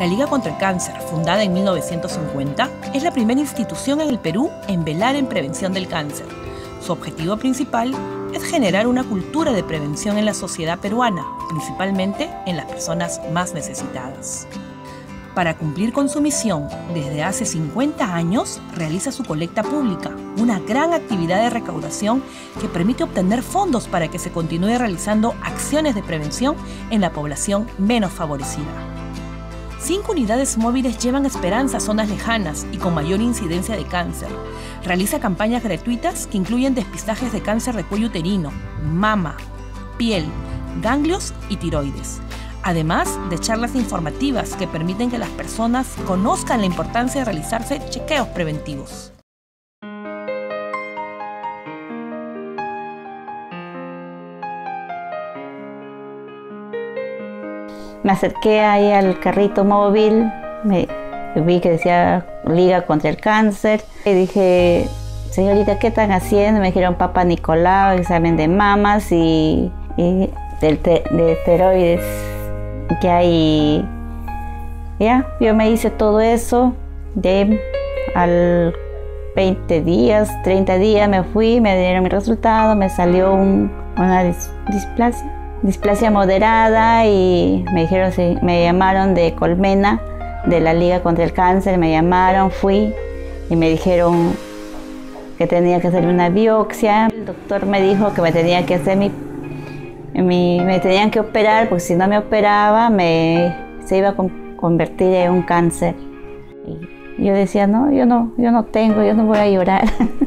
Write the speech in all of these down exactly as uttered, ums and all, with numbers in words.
La Liga contra el Cáncer, fundada en mil novecientos cincuenta, es la primera institución en el Perú en velar en prevención del cáncer. Su objetivo principal es generar una cultura de prevención en la sociedad peruana, principalmente en las personas más necesitadas. Para cumplir con su misión, desde hace cincuenta años realiza su colecta pública, una gran actividad de recaudación que permite obtener fondos para que se continúe realizando acciones de prevención en la población menos favorecida. Cinco unidades móviles llevan esperanza a zonas lejanas y con mayor incidencia de cáncer. Realiza campañas gratuitas que incluyen despistajes de cáncer de cuello uterino, mama, piel, ganglios y tiroides. Además de charlas informativas que permiten que las personas conozcan la importancia de realizarse chequeos preventivos. Me acerqué ahí al carrito móvil, me vi que decía Liga contra el Cáncer y dije, señorita, ¿qué están haciendo? Me dijeron Papa Nicolau, examen de mamas y, y de, de, de esteroides que hay. Ya, yo me hice todo eso, de al veinte días, treinta días me fui, me dieron mi resultado, me salió un, una dis, displasia. displasia moderada y me dijeron, sí, me llamaron de Colmena, de la Liga contra el Cáncer, me llamaron, fui y me dijeron que tenía que hacer una biopsia. El doctor me dijo que me tenía que hacer mi, mi me tenían que operar porque si no me operaba me, se iba a con, convertir en un cáncer. Y yo decía, no, yo no, yo no tengo, yo no voy a llorar.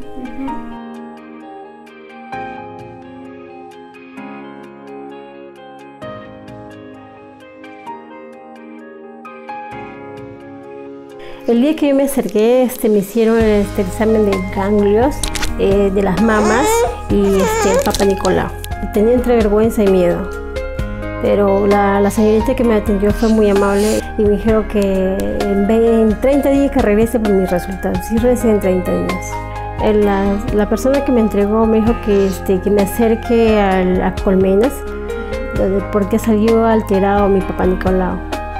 El día que yo me acerqué, este, me hicieron este, el examen de ganglios, eh, de las mamas y este, el Papa Nicolau. Tenía entre vergüenza y miedo, pero la, la señorita que me atendió fue muy amable y me dijeron que en, en treinta días que regrese por mis resultados. Sí, regresé en treinta días. La, la persona que me entregó me dijo que, este, que me acerque al, a Colmenas porque salió alterado mi Papa Nicolau.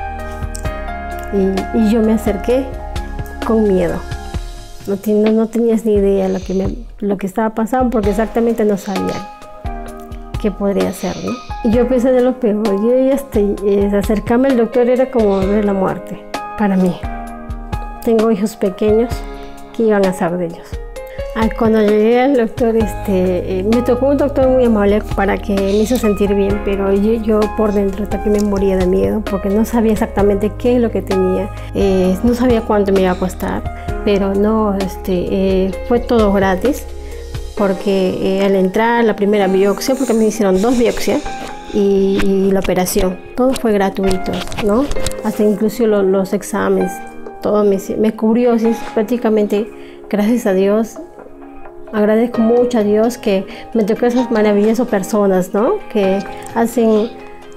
Y, y yo me acerqué con miedo. No, no, no tenías ni idea lo que, me, lo que estaba pasando porque exactamente no sabía qué podría hacer, ¿no? Y yo pensé de lo peor. Yo ya estoy, eh, acercarme al doctor era como ver la muerte para mí. Tengo hijos pequeños que iban a ser de ellos. Ah, cuando llegué al doctor, este, eh, me tocó un doctor muy amable para que me hizo sentir bien, pero yo, yo por dentro hasta que me moría de miedo porque no sabía exactamente qué es lo que tenía, eh, no sabía cuánto me iba a costar, pero no, este, eh, fue todo gratis porque eh, al entrar la primera biopsia, porque me hicieron dos biopsias y, y la operación, todo fue gratuito, ¿no? Hasta incluso lo, los exámenes, todo me, me cubrió, sí, prácticamente, gracias a Dios. Agradezco mucho a Dios que me tocó esas maravillosas personas, ¿no? Que hacen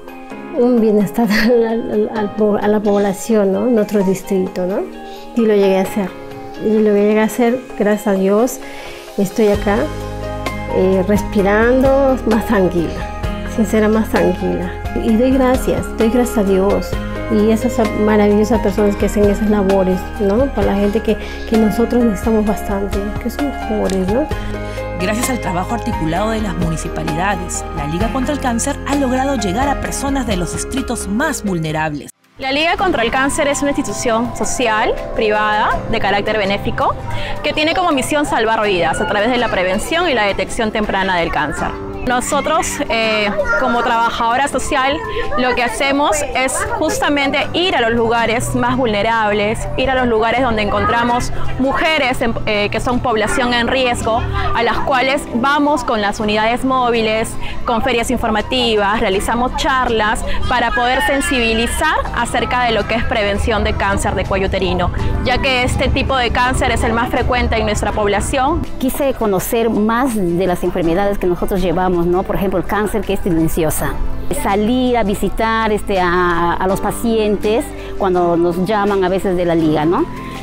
un bienestar a la, a la población, ¿no? En nuestro distrito, ¿no? Y lo llegué a hacer. Y lo llegué a hacer, gracias a Dios. Estoy acá eh, respirando más tranquila, sincera, más tranquila. Y doy gracias, doy gracias a Dios. Y esas maravillosas personas que hacen esas labores, ¿no? Para la gente que, que nosotros necesitamos bastante, que somos pobres, ¿no? Gracias al trabajo articulado de las municipalidades, la Liga contra el Cáncer ha logrado llegar a personas de los distritos más vulnerables. La Liga contra el Cáncer es una institución social, privada, de carácter benéfico, que tiene como misión salvar vidas a través de la prevención y la detección temprana del cáncer. Nosotros, eh, como trabajadora social, lo que hacemos es justamente ir a los lugares más vulnerables, ir a los lugares donde encontramos mujeres eh, que son población en riesgo, a las cuales vamos con las unidades móviles, con ferias informativas, realizamos charlas para poder sensibilizar acerca de lo que es prevención de cáncer de cuello uterino, ya que este tipo de cáncer es el más frecuente en nuestra población. Quise conocer más de las enfermedades que nosotros llevamos, ¿no? Por ejemplo, el cáncer, que es silenciosa. Salir a visitar este, a, a los pacientes cuando nos llaman a veces de la Liga, ¿no?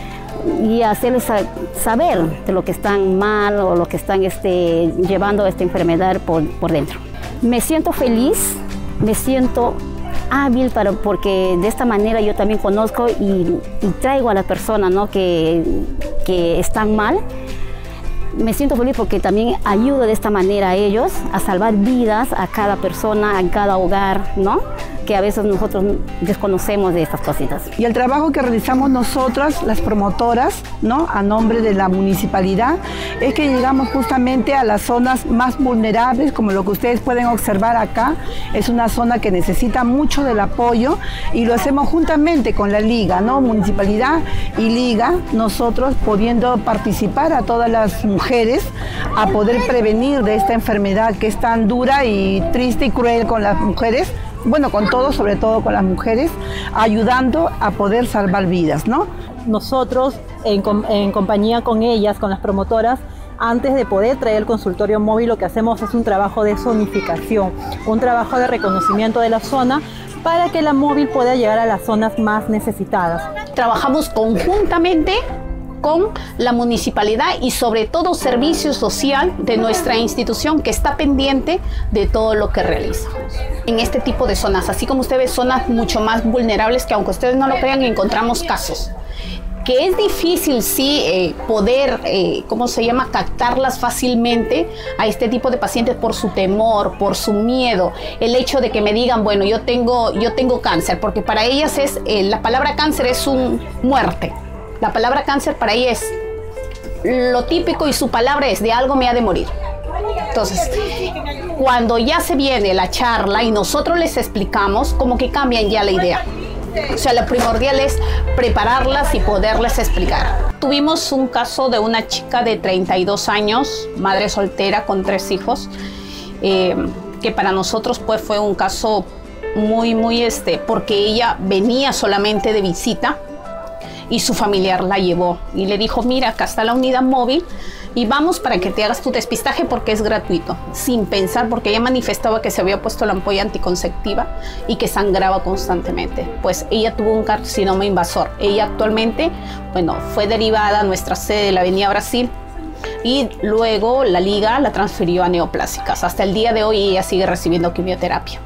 Y hacerles a, saber de lo que están mal o lo que están este, llevando esta enfermedad por, por dentro. Me siento feliz, me siento hábil para, porque de esta manera yo también conozco y, y traigo a las personas, ¿no?, que, que están mal. Me siento feliz porque también ayudo de esta manera a ellos a salvar vidas a cada persona, a cada hogar, ¿no?, que a veces nosotros desconocemos de estas cositas. Y el trabajo que realizamos nosotras, las promotoras, ¿no?, a nombre de la municipalidad, es que llegamos justamente a las zonas más vulnerables, como lo que ustedes pueden observar acá. Es una zona que necesita mucho del apoyo y lo hacemos juntamente con la Liga, ¿no?, Municipalidad y Liga, nosotros pudiendo participar a todas las mujeres a poder prevenir de esta enfermedad que es tan dura y triste y cruel con las mujeres. Bueno, con todos, sobre todo con las mujeres, ayudando a poder salvar vidas, ¿no? Nosotros, en, en compañía con ellas, con las promotoras, antes de poder traer el consultorio móvil, lo que hacemos es un trabajo de zonificación, un trabajo de reconocimiento de la zona para que la móvil pueda llegar a las zonas más necesitadas. Trabajamos conjuntamente con la municipalidad y sobre todo servicio social de nuestra institución, que está pendiente de todo lo que realiza. En este tipo de zonas, así como usted ve, zonas mucho más vulnerables, que aunque ustedes no lo crean, encontramos casos que es difícil, sí, eh, poder, eh, ¿cómo se llama?, captarlas fácilmente a este tipo de pacientes por su temor, por su miedo, el hecho de que me digan, bueno, yo tengo, yo tengo cáncer, porque para ellas es, eh, la palabra cáncer es un muerte. La palabra cáncer para ella es lo típico y su palabra es de algo me ha de morir. Entonces, cuando ya se viene la charla y nosotros les explicamos, como que cambian ya la idea. O sea, lo primordial es prepararlas y poderles explicar. Tuvimos un caso de una chica de treinta y dos años, madre soltera con tres hijos, eh, que para nosotros pues fue un caso muy, muy este, porque ella venía solamente de visita y su familiar la llevó y le dijo, mira, acá está la unidad móvil y vamos para que te hagas tu despistaje porque es gratuito, sin pensar, porque ella manifestaba que se había puesto la ampolla anticonceptiva y que sangraba constantemente. Pues ella tuvo un carcinoma invasor. Ella actualmente, bueno, fue derivada a nuestra sede de la Avenida Brasil y luego la Liga la transfirió a neoplásicas. Hasta el día de hoy ella sigue recibiendo quimioterapia.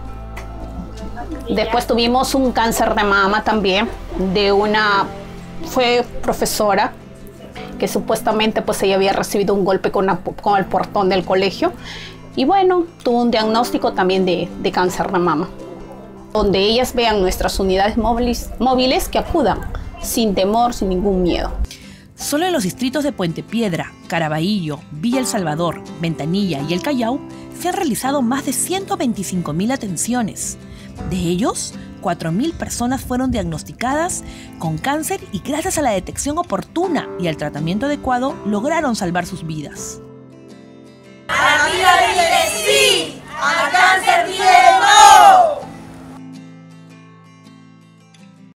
Después tuvimos un cáncer de mama también de una... fue profesora que supuestamente pues ella había recibido un golpe con, una, con el portón del colegio y bueno, tuvo un diagnóstico también de, de cáncer de mama. Donde ellas vean nuestras unidades móviles, móviles que acudan sin temor, sin ningún miedo. Solo en los distritos de Puente Piedra, Caraballo, Villa El Salvador, Ventanilla y El Callao se han realizado más de ciento veinticinco mil atenciones. De ellos, cuatro mil personas fueron diagnosticadas con cáncer y gracias a la detección oportuna y al tratamiento adecuado lograron salvar sus vidas.